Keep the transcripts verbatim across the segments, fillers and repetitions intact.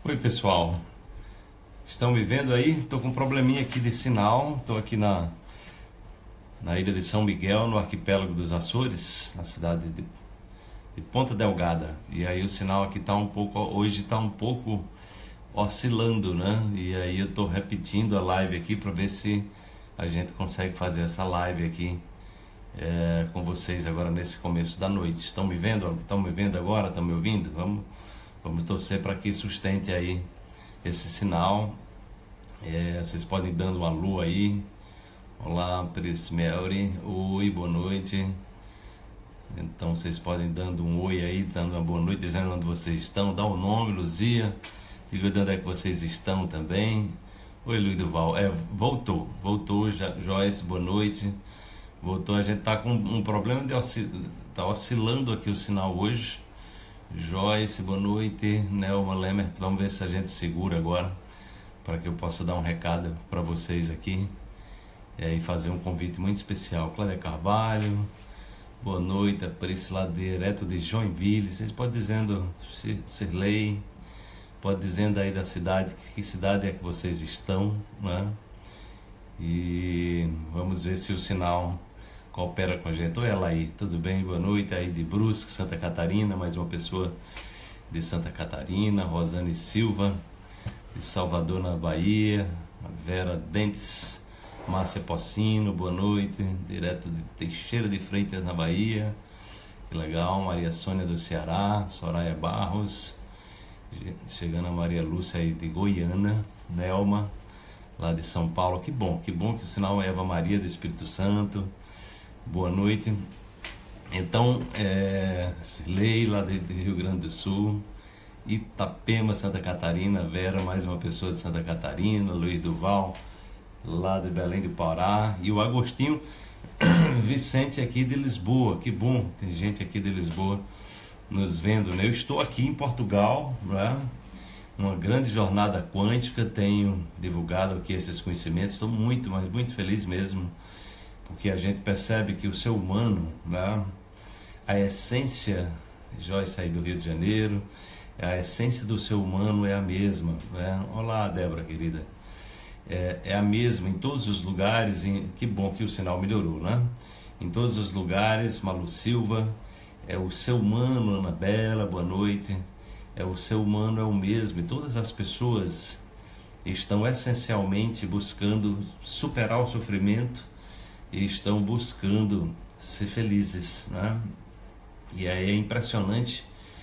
Oi pessoal, estão me vendo aí? Estou com um probleminha aqui de sinal. Estou aqui na, na ilha de São Miguel, no arquipélago dos Açores, na cidade de, de Ponta Delgada. E aí o sinal aqui está um pouco, hoje está um pouco oscilando, né? E aí eu estou repetindo a live aqui para ver se a gente consegue fazer essa live aqui é, com vocês agora nesse começo da noite. Estão me vendo? Estão me vendo agora? Estão me ouvindo? Vamos Vamos torcer para que sustente aí esse sinal. É, vocês podem ir dando um alô aí. Olá, Pris Melry. Oi, boa noite. Então vocês podem ir dando um oi aí, dando uma boa noite, dizendo onde vocês estão. Dá o um nome, Luzia. Diga de onde é que vocês estão também. Oi, Luiz Duval. É, voltou. Voltou, Joyce, boa noite. Voltou. A gente tá com um problema de oscil... tá oscilando aqui o sinal hoje. Joyce, boa noite. Nelma Lemert, vamos ver se a gente segura agora para que eu possa dar um recado para vocês aqui é, e fazer um convite muito especial. Cláudia Carvalho, boa noite. A Priscila, direto de Joinville. Vocês podem dizendo, Sirley, pode dizendo aí da cidade, que cidade é que vocês estão, né? E vamos ver se o sinal coopera com a gente. Oi, Elaí, tudo bem? Boa noite. Aí de Brusque, Santa Catarina, mais uma pessoa de Santa Catarina. Rosane Silva, de Salvador, na Bahia. A Vera Dentes, Márcia Pocino, boa noite. Direto de Teixeira de Freitas, na Bahia. Que legal. Maria Sônia do Ceará. Soraya Barros. Chegando a Maria Lúcia aí de Goiânia. Nelma, lá de São Paulo. Que bom, que bom que o sinal é Eva Maria do Espírito Santo. Boa noite. Então, é, Cirlei, lá de, de Rio Grande do Sul, Itapema, Santa Catarina, Vera, mais uma pessoa de Santa Catarina, Luiz Duval, lá de Belém do Pará, e o Agostinho Vicente aqui de Lisboa. Que bom, tem gente aqui de Lisboa nos vendo, né? Eu estou aqui em Portugal, né? Uma grande jornada quântica, tenho divulgado aqui esses conhecimentos, estou muito, mas muito feliz mesmo, porque a gente percebe que o ser humano, né, a essência, Joyce aí do Rio de Janeiro, a essência do ser humano é a mesma, né? Olá, Débora, querida. É, é a mesma em todos os lugares. Em, que bom que o sinal melhorou, né? Em todos os lugares. Malu Silva, é o ser humano. Ana Bela, boa noite. É o ser humano, é o mesmo, e todas as pessoas estão essencialmente buscando superar o sofrimento e estão buscando ser felizes, né? E aí é impressionante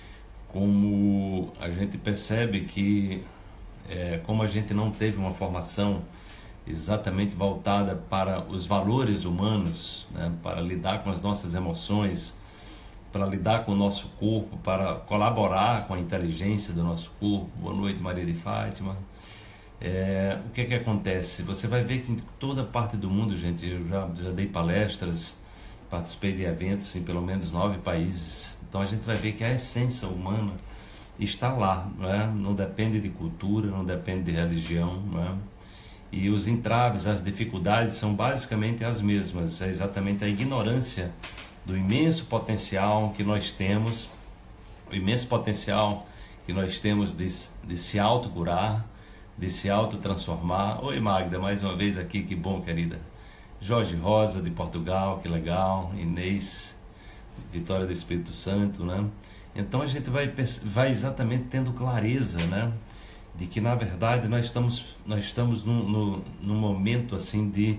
como a gente percebe que é, como a gente não teve uma formação exatamente voltada para os valores humanos, né? Para lidar com as nossas emoções, para lidar com o nosso corpo, para colaborar com a inteligência do nosso corpo. Boa noite, Maria de Fátima. É, o que é que acontece? Você vai ver que em toda parte do mundo, gente, eu já, já dei palestras, participei de eventos em pelo menos nove países, então a gente vai ver que a essência humana está lá, não é? Não depende de cultura, não depende de religião, não é? E os entraves, as dificuldades são basicamente as mesmas, é exatamente a ignorância do imenso potencial que nós temos, o imenso potencial que nós temos de, de se autocurar, de se autotransformar. Oi, Magda, mais uma vez aqui, que bom, querida. Jorge Rosa, de Portugal, que legal. Inês, Vitória do Espírito Santo, né? Então a gente vai, vai exatamente tendo clareza, né? De que, na verdade, nós estamos, nós estamos num, num, num momento, assim, de,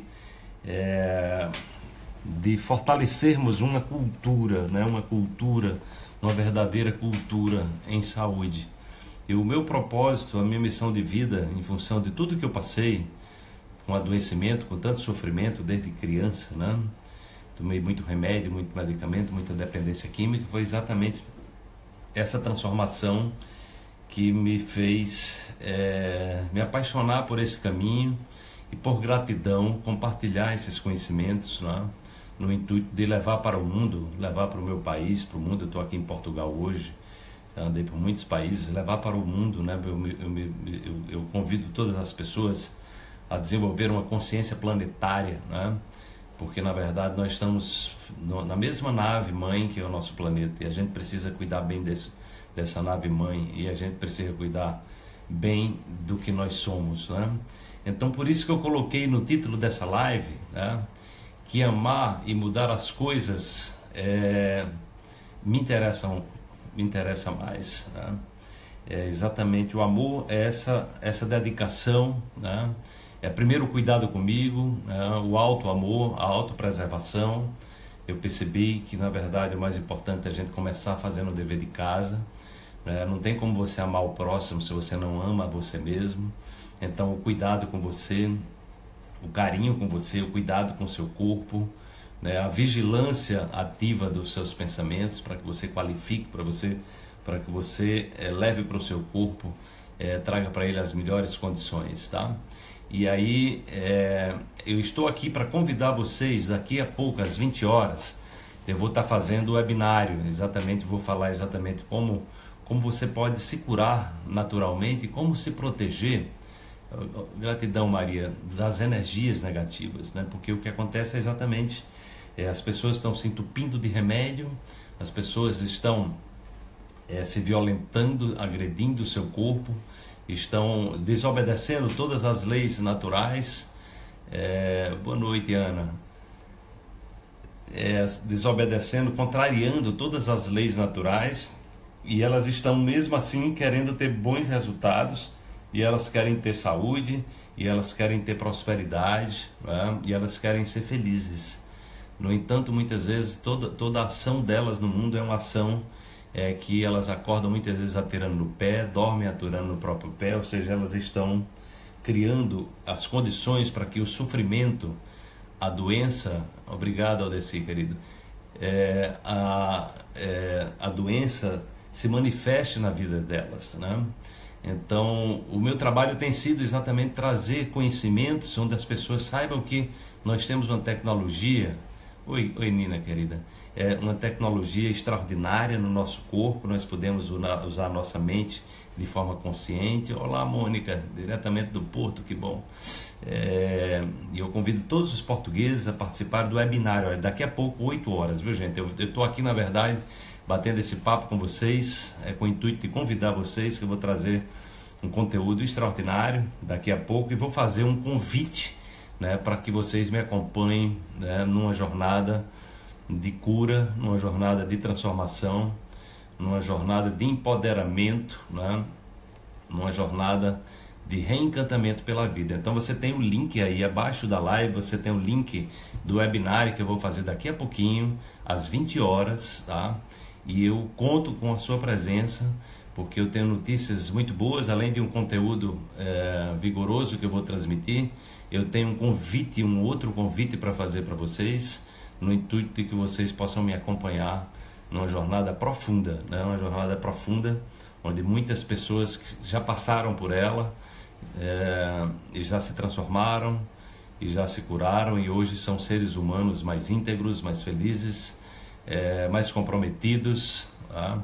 é, de fortalecermos uma cultura, né? Uma cultura, uma verdadeira cultura em saúde. E o meu propósito, a minha missão de vida, em função de tudo que eu passei, com adoecimento, com tanto sofrimento desde criança, né? Tomei muito remédio, muito medicamento, muita dependência química, foi exatamente essa transformação que me fez é, me apaixonar por esse caminho e, por gratidão, compartilhar esses conhecimentos, né? No intuito de levar para o mundo, levar para o meu país, para o mundo. Eu estou aqui em Portugal hoje, andei por muitos países, levar para o mundo, né? eu, eu, eu, eu convido todas as pessoas a desenvolver uma consciência planetária, né? Porque na verdade nós estamos no, na mesma nave mãe que é o nosso planeta, e a gente precisa cuidar bem desse, dessa nave mãe, e a gente precisa cuidar bem do que nós somos, né? Então, por isso que eu coloquei no título dessa live, né, que amar e mudar as coisas é, me interessam, me interessa mais, né? É exatamente o amor, é essa, essa dedicação, né? É primeiro o cuidado comigo, né? O auto-amor, a autopreservação. Eu percebi que, na verdade, o mais importante é a gente começar fazendo o dever de casa, né? Não tem como você amar o próximo se você não ama você mesmo. Então, o cuidado com você, o carinho com você, o cuidado com o seu corpo, né? A vigilância ativa dos seus pensamentos para que você qualifique, para você, para que você é, leve para o seu corpo, é, traga para ele as melhores condições, tá? E aí, é, eu estou aqui para convidar vocês, daqui a pouco, às vinte horas, eu vou estar fazendo o webinário, exatamente, vou falar exatamente como, como você pode se curar naturalmente, como se proteger, gratidão Maria, das energias negativas, né? Porque o que acontece é exatamente, é, as pessoas estão se entupindo de remédio, as pessoas estão é, se violentando, agredindo o seu corpo, estão desobedecendo todas as leis naturais. É, boa noite, Ana. É, desobedecendo, contrariando todas as leis naturais, e elas estão mesmo assim querendo ter bons resultados, e elas querem ter saúde, e elas querem ter prosperidade, né? E elas querem ser felizes. No entanto, muitas vezes toda, toda a ação delas no mundo é uma ação é que elas acordam muitas vezes atirando no pé, dormem atirando no próprio pé, ou seja, elas estão criando as condições para que o sofrimento, a doença, obrigado Aldeci, querido, é, a, é, a doença se manifeste na vida delas, né? Então, o meu trabalho tem sido exatamente trazer conhecimentos onde as pessoas saibam que nós temos uma tecnologia. Oi, oi Nina, querida. É uma tecnologia extraordinária no nosso corpo, nós podemos usar a nossa mente de forma consciente. Olá, Mônica, diretamente do Porto, que bom. É, e eu convido todos os portugueses a participar do webinário. Olha, daqui a pouco, oito horas, viu, gente? Eu estou aqui, na verdade, batendo esse papo com vocês, é, com o intuito de convidar vocês, que eu vou trazer um conteúdo extraordinário daqui a pouco, e vou fazer um convite, né, para que vocês me acompanhem, né, numa jornada de cura, numa jornada de transformação, numa jornada de empoderamento, né, numa jornada de reencantamento pela vida. Então você tem o link aí abaixo da live, você tem o link do webinário que eu vou fazer daqui a pouquinho, às vinte horas, tá? E eu conto com a sua presença, porque eu tenho notícias muito boas, além de um conteúdo é, vigoroso que eu vou transmitir. Eu tenho um convite, um outro convite para fazer para vocês, no intuito de que vocês possam me acompanhar numa jornada profunda, né? Uma jornada profunda, onde muitas pessoas já passaram por ela, é, e já se transformaram, e já se curaram, e hoje são seres humanos mais íntegros, mais felizes, é, mais comprometidos, tá?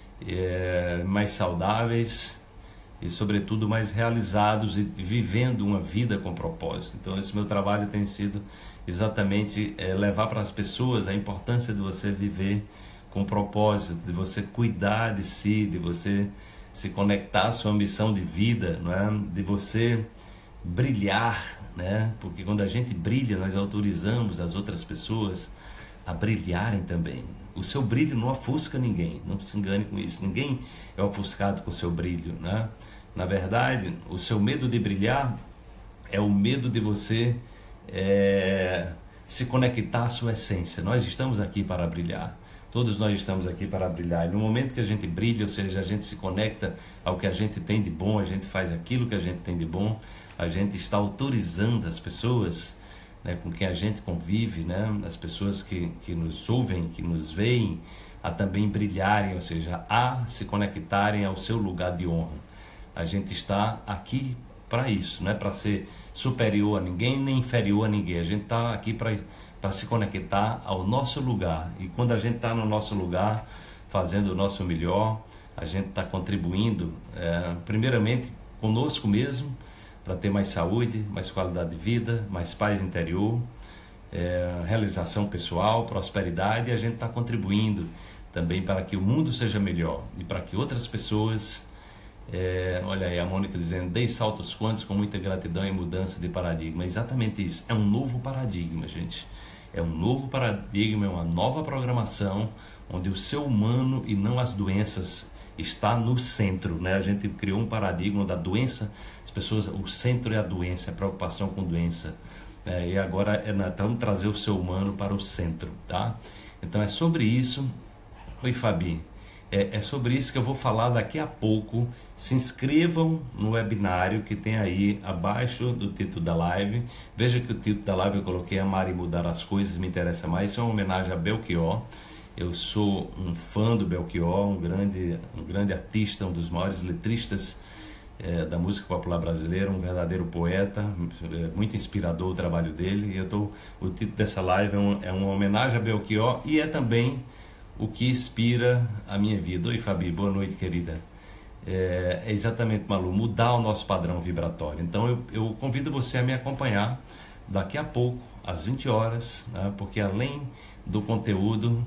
É, mais saudáveis, e sobretudo mais realizados e vivendo uma vida com propósito. Então esse meu trabalho tem sido exatamente é, levar para as pessoas a importância de você viver com propósito, de você cuidar de si, de você se conectar à sua missão de vida, não é? De você brilhar, né? Porque quando a gente brilha, nós autorizamos as outras pessoas a brilharem também. O seu brilho não ofusca ninguém, não se engane com isso. Ninguém é ofuscado com o seu brilho, né? Na verdade, o seu medo de brilhar é o medo de você é, se conectar à sua essência. Nós estamos aqui para brilhar. Todos nós estamos aqui para brilhar. E no momento que a gente brilha, ou seja, a gente se conecta ao que a gente tem de bom, a gente faz aquilo que a gente tem de bom, a gente está autorizando as pessoas, né, com quem a gente convive, né, as pessoas que, que nos ouvem, que nos veem, a também brilharem, ou seja, a se conectarem ao seu lugar de honra. A gente está aqui para isso, não é para ser superior a ninguém, nem inferior a ninguém. A gente está aqui para para se conectar ao nosso lugar. E quando a gente está no nosso lugar, fazendo o nosso melhor, a gente está contribuindo, é, primeiramente, conosco mesmo, para ter mais saúde, mais qualidade de vida, mais paz interior, é, realização pessoal, prosperidade, e a gente está contribuindo também para que o mundo seja melhor e para que outras pessoas É, olha aí, a Mônica dizendo, dei saltos quânticos com muita gratidão e mudança de paradigma. Exatamente isso, é um novo paradigma, gente. É um novo paradigma, é uma nova programação, onde o ser humano e não as doenças está no centro, né? A gente criou um paradigma da doença, as pessoas, o centro é a doença, a preocupação com doença. É, e agora é, vamos trazer o ser humano para o centro, tá? Então é sobre isso. Oi, Fabi. É, é sobre isso que eu vou falar daqui a pouco. Se inscrevam no webinário que tem aí abaixo do título da live. Veja que o título da live eu coloquei Amar e Mudar as Coisas Me Interessa Mais. Isso é uma homenagem a Belchior. Eu sou um fã do Belchior, um grande, um grande artista, um dos maiores letristas é, da música popular brasileira, um verdadeiro poeta, é, muito inspirador o trabalho dele. E eu tô, o título dessa live é, um, é uma homenagem a Belchior e é também o que inspira a minha vida. Oi, Fabi, boa noite, querida. É, é exatamente, Malu, mudar o nosso padrão vibratório. Então eu, eu convido você a me acompanhar daqui a pouco, às vinte horas, né, porque além do conteúdo,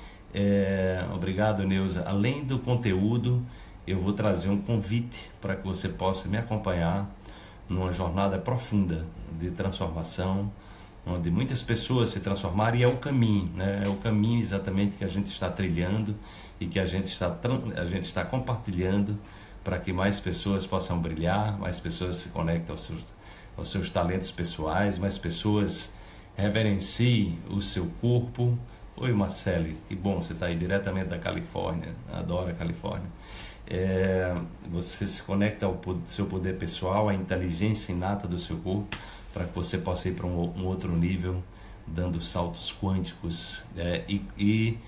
é, obrigado, Neuza, além do conteúdo, eu vou trazer um convite para que você possa me acompanhar numa jornada profunda de transformação, onde muitas pessoas se transformaram, e é o caminho, né? É o caminho exatamente que a gente está trilhando e que a gente está, a gente está compartilhando para que mais pessoas possam brilhar, mais pessoas se conectem aos seus, aos seus talentos pessoais, mais pessoas reverenciem o seu corpo. Oi, Marcele, que bom, você está aí diretamente da Califórnia, adoro a Califórnia. É, você se conecta ao seu poder pessoal, à inteligência inata do seu corpo, para que você possa ir para um, um outro nível, dando saltos quânticos é, e, e,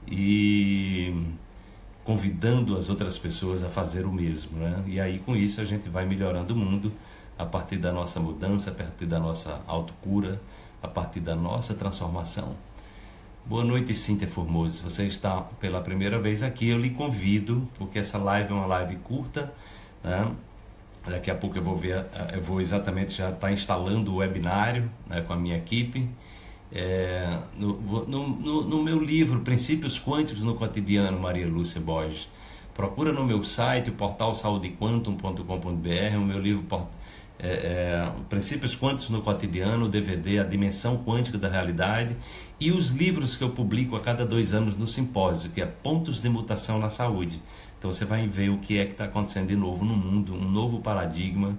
e convidando as outras pessoas a fazer o mesmo, né? E aí com isso a gente vai melhorando o mundo a partir da nossa mudança, a partir da nossa autocura, a partir da nossa transformação. Boa noite, Cíntia Formoso. Se você está pela primeira vez aqui, eu lhe convido, porque essa live é uma live curta, né? Daqui a pouco eu vou ver, eu vou exatamente já estar instalando o webinário, né, com a minha equipe. É, no, no, no, no meu livro Princípios Quânticos no Cotidiano, Maria Lúcia Borges, procura no meu site, portal saúde quantum ponto com ponto br, o meu livro é, é, Princípios Quânticos no Cotidiano, o D V D A Dimensão Quântica da Realidade, e os livros que eu publico a cada dois anos no simpósio, que é Pontos de Mutação na Saúde. Então você vai ver o que é que está acontecendo de novo no mundo, um novo paradigma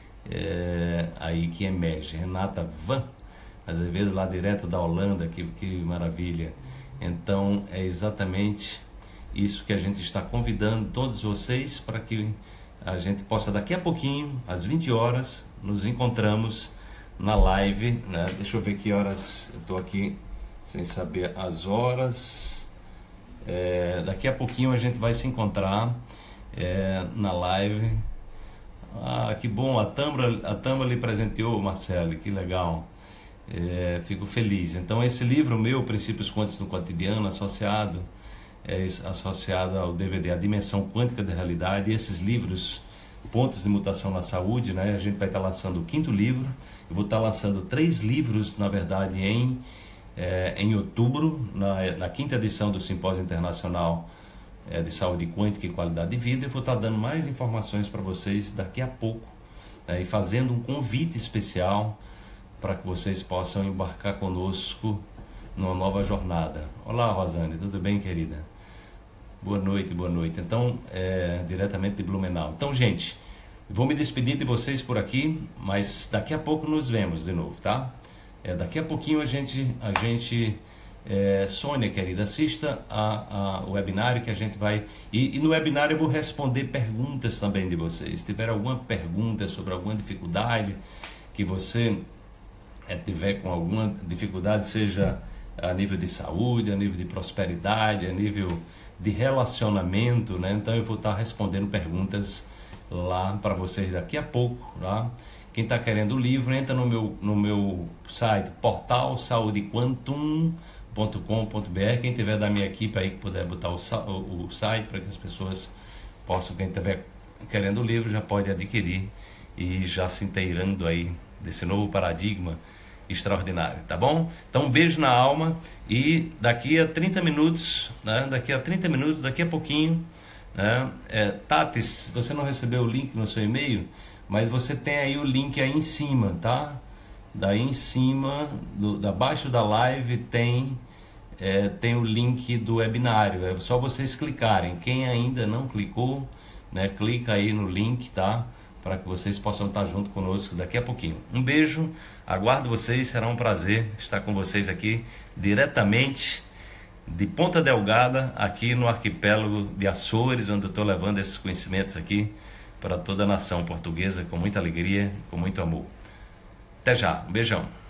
é, aí que emerge. Renata Van Azevedo, lá direto da Holanda, que, que maravilha. Então é exatamente isso que a gente está convidando todos vocês para que a gente possa daqui a pouquinho, às vinte horas, nos encontramos na live, né? Deixa eu ver que horas, eu estou aqui sem saber as horas. É, daqui a pouquinho a gente vai se encontrar é, na live. Ah, que bom, a Tâmara, a Tâmara lhe presenteou, Marcelo, que legal. É, fico feliz. Então esse livro meu, Princípios Quânticos no Cotidiano, associado, é, associado ao D V D A Dimensão Quântica da Realidade, e esses livros, Pontos de Mutação na Saúde, né? A gente vai estar lançando o quinto livro. Eu vou estar lançando três livros, na verdade, em É, em outubro, na, na quinta edição do Simpósio Internacional é, de Saúde Quântica e Qualidade de Vida. Eu vou estar dando mais informações para vocês daqui a pouco, é, e fazendo um convite especial para que vocês possam embarcar conosco numa nova jornada. Olá, Rosane, tudo bem, querida? Boa noite, boa noite. Então, é, diretamente de Blumenau. Então, gente, vou me despedir de vocês por aqui, mas daqui a pouco nos vemos de novo, tá? É, daqui a pouquinho a gente, a gente é, Sônia, querida, assista a, a, o webinário que a gente vai... E, e no webinário eu vou responder perguntas também de vocês. Se tiver alguma pergunta sobre alguma dificuldade que você é, tiver com alguma dificuldade, seja a nível de saúde, a nível de prosperidade, a nível de relacionamento, né? Então eu vou estar respondendo perguntas lá para vocês daqui a pouco, tá? Quem está querendo o livro, entra no meu, no meu site, portal saúde quantum ponto com ponto br. Quem tiver da minha equipe aí que puder botar o, o, o site para que as pessoas possam, quem estiver querendo o livro, já pode adquirir e já se inteirando aí desse novo paradigma extraordinário, tá bom? Então um beijo na alma, e daqui a trinta minutos, né? Daqui a trinta minutos, daqui a pouquinho, né? É, Tati, se você não recebeu o link no seu e-mail, mas você tem aí o link aí em cima, tá? Daí em cima, do, da abaixo da live tem, é, tem o link do webinário. É só vocês clicarem. Quem ainda não clicou, né, clica aí no link, tá? Para que vocês possam estar junto conosco daqui a pouquinho. Um beijo, aguardo vocês, será um prazer estar com vocês aqui diretamente de Ponta Delgada, aqui no arquipélago de Açores, onde eu estou levando esses conhecimentos aqui para toda a nação portuguesa com muita alegria, com muito amor. Até já, um beijão.